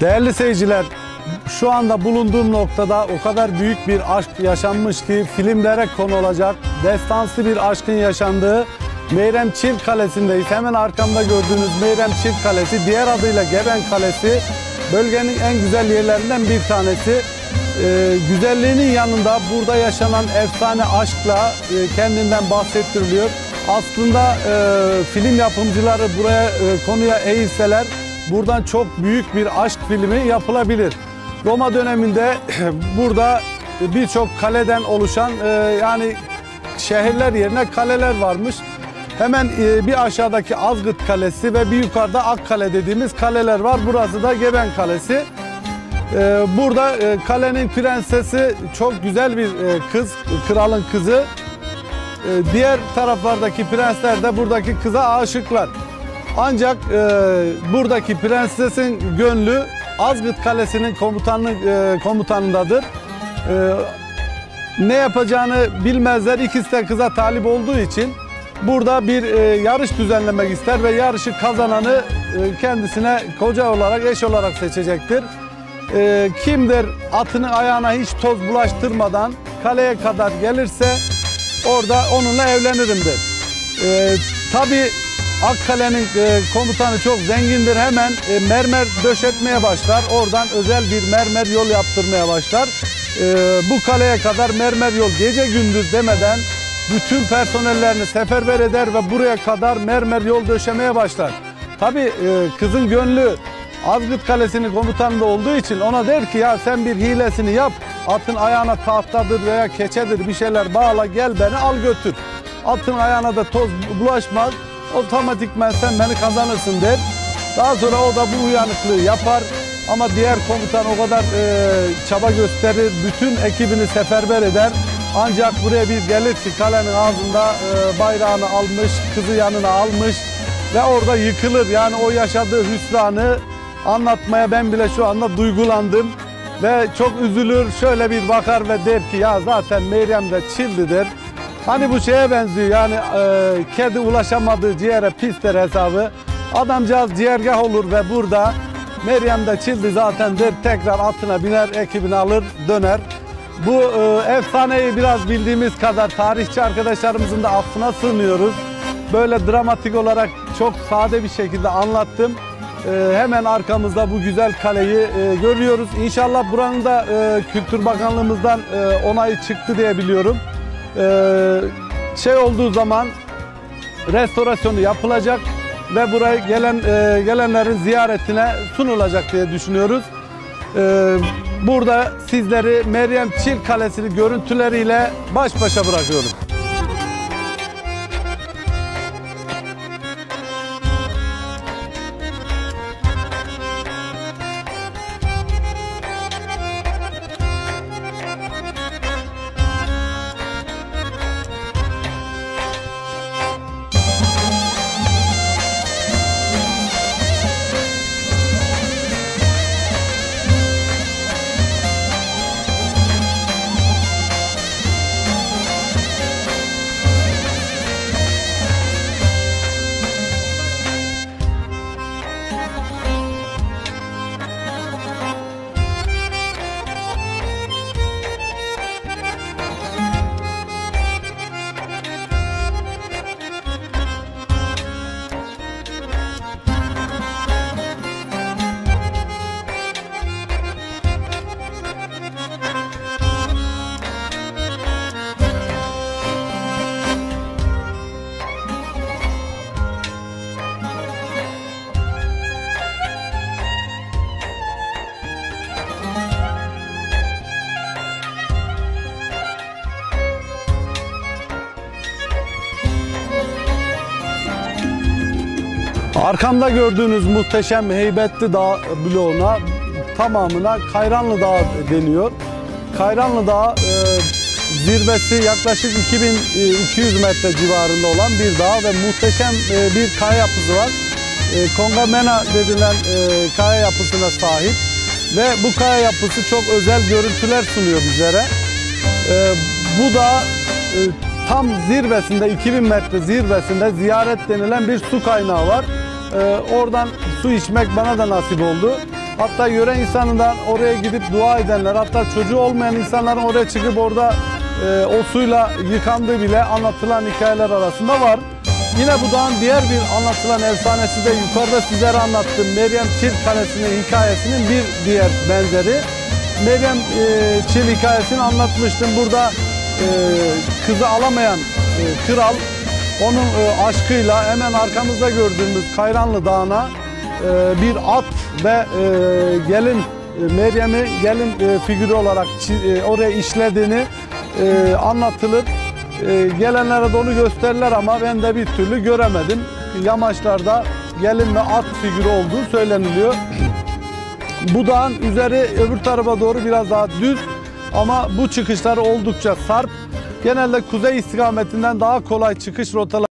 Değerli seyirciler, şu anda bulunduğum noktada o kadar büyük bir aşk yaşanmış ki filmlere konu olacak, destansı bir aşkın yaşandığı Meyremçil Kalesi'ndeyiz. Hemen arkamda gördüğünüz Meyremçil Kalesi, diğer adıyla Geben Kalesi, bölgenin en güzel yerlerinden bir tanesi. Güzelliğinin yanında burada yaşanan efsane aşkla kendinden bahsettiriliyor. Aslında film yapımcıları buraya konuya eğilseler buradan çok büyük bir aşk filmi yapılabilir. Roma döneminde burada birçok kaleden oluşan yani şehirler yerine kaleler varmış. Hemen bir aşağıdaki Azgıt Kalesi ve bir yukarıda Akkale dediğimiz kaleler var. Burası da Geben Kalesi. Burada kalenin prensesi çok güzel bir kız, kralın kızı. Diğer taraflardaki prensler de buradaki kıza aşıklar. Ancak buradaki prensesin gönlü Azgıt Kalesi'nin komutanındadır. Ne yapacağını bilmezler. İkisi de kıza talip olduğu için burada bir yarış düzenlemek ister ve yarışı kazananı kendisine koca olarak, eş olarak seçecektir. Kimdir atını ayağına hiç toz bulaştırmadan kaleye kadar gelirse orada onunla evlenirim der. Tabii Akkale'nin komutanı çok zengindir. Hemen mermer döşetmeye başlar. Oradan özel bir mermer yol yaptırmaya başlar. Bu kaleye kadar mermer yol gece gündüz demeden bütün personellerini seferber eder ve buraya kadar mermer yol döşemeye başlar. Tabii kızın gönlü Azgıt Kalesi'nin komutanında olduğu için ona der ki ya sen bir hilesini yap. Atın ayağına tahtadır veya keçedir bir şeyler bağla, gel beni al götür. Atın ayağına da toz bulaşmaz. Otomatikmen sen beni kazanırsın der. Daha sonra o da bu uyanıklığı yapar. Ama diğer komutan o kadar çaba gösterir. Bütün ekibini seferber eder. Ancak buraya bir gelir ki kalenin ağzında bayrağını almış, kızı yanına almış ve orada yıkılır. Yani o yaşadığı hüsranı anlatmaya ben bile şu anda duygulandım. Ve çok üzülür, şöyle bir bakar ve der ki ya zaten Meryem de çildidir. Hani bu şeye benziyor yani kedi ulaşamadığı ciğere pistir hesabı. Adamcağız ciğergah olur ve burada Meryem de çildi zaten der, tekrar atına biner, ekibini alır, döner. Bu efsaneyi biraz bildiğimiz kadar tarihçi arkadaşlarımızın da affına sığınıyoruz. Böyle dramatik olarak çok sade bir şekilde anlattım. Hemen arkamızda bu güzel kaleyi görüyoruz. İnşallah buranın da Kültür Bakanlığımızdan onayı çıktı diye biliyorum. Şey olduğu zaman restorasyonu yapılacak ve buraya gelenlerin ziyaretine sunulacak diye düşünüyoruz. Burada sizleri Meyremçil Kalesi'nin görüntüleriyle baş başa bırakıyorum. Arkamda gördüğünüz muhteşem heybetli dağ bloğuna tamamına Kayranlı Dağı deniyor. Kayranlı Dağı zirvesi yaklaşık 2200 metre civarında olan bir dağ ve muhteşem bir kaya yapısı var. Kongamena denilen kaya yapısına sahip ve bu kaya yapısı çok özel görüntüler sunuyor bizlere. Bu da tam zirvesinde, 2000 metre zirvesinde ziyaret denilen bir su kaynağı var. Oradan su içmek bana da nasip oldu. Hatta yöre insanından oraya gidip dua edenler, hatta çocuğu olmayan insanların oraya çıkıp orada o suyla yıkandığı bile anlatılan hikayeler arasında var. Yine bu dağın diğer bir anlatılan efsanesi de yukarıda sizlere anlattığım Meryem Çil Kalesi'nin hikayesinin bir diğer benzeri. Meryem Çil hikayesini anlatmıştım. Burada kızı alamayan kral onun aşkıyla hemen arkamızda gördüğümüz Kayranlı Dağı'na bir at ve gelin Meryem'i gelin figürü olarak oraya işlediğini anlatılır. Gelenlere de onu gösterirler ama ben de bir türlü göremedim. Yamaçlarda gelin ve at figürü olduğu söyleniliyor. Bu dağın üzeri öbür tarafa doğru biraz daha düz ama bu çıkışları oldukça sarp. Genelde kuzey istikametinden daha kolay çıkış rotaları